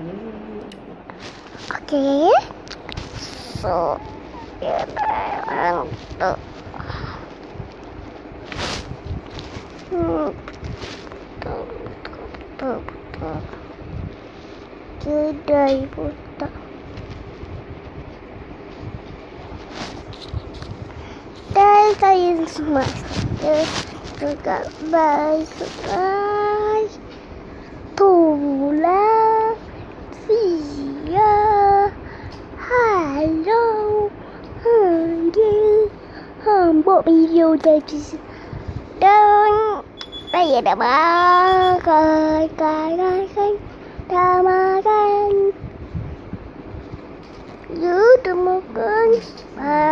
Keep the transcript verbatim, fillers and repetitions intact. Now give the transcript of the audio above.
Okay. So, ya untuk hmm, betul, betul, betul, betul. Kedai buta. Dan saya semasa juga baik-baik. Tulah sia. Hello. Hai. Buat video tadi. Dan saya dah makan, makan, makan, dah makan. You dah makan.